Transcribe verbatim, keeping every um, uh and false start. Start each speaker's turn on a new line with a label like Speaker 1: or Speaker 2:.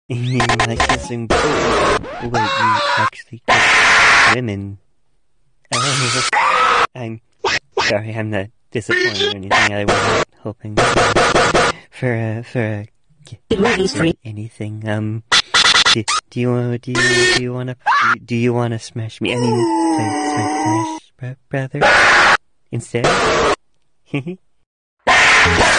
Speaker 1: You like kissing boys? Wait, you actually kiss women? Oh, I'm sorry, I'm not disappointed or anything. I wasn't hoping for a, for a, for anything. Um, do, do you want, do you, do you want to, do you want to smash me? I mean, smash, smash, brother, instead?